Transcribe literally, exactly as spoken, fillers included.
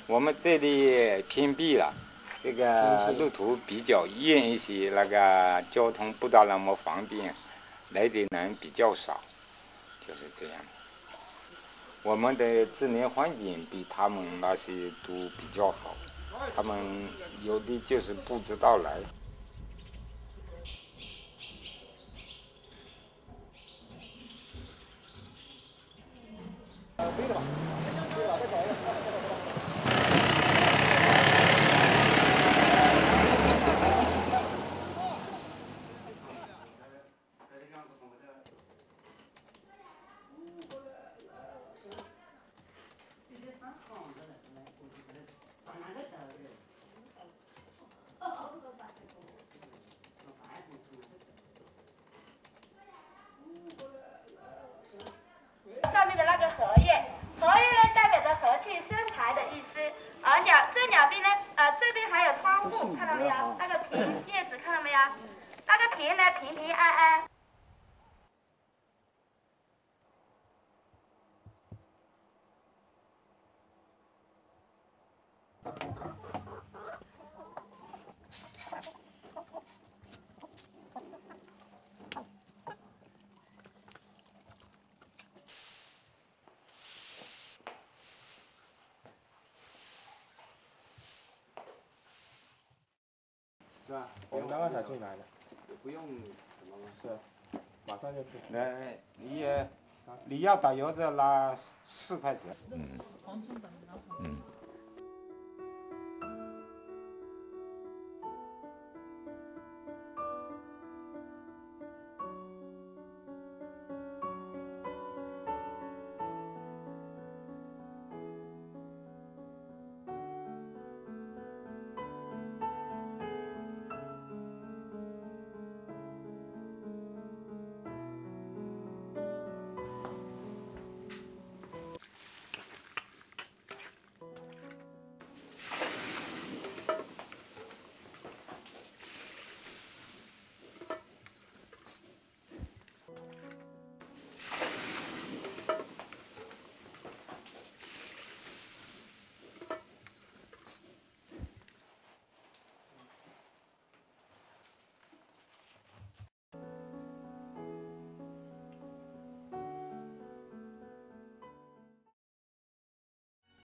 我们这里偏僻了，这个路途比较远一些，那个交通不大那么方便，来的人比较少，就是这样。我们的自然环境比他们那些都比较好，他们有的就是不知道来。对了吧？对了，再找一个。 上面的那个荷叶，荷叶呢代表着和气生财的意思，而鸟这鸟边呢，呃这边还有窗户，看到没有？那个平叶子看到没有？那个平呢平平安安。 是啊，我们刚刚才进来的，不用什么是，马上就出。 来，你也你要打油子拿四块钱。 嗯。黄成本，然后。嗯。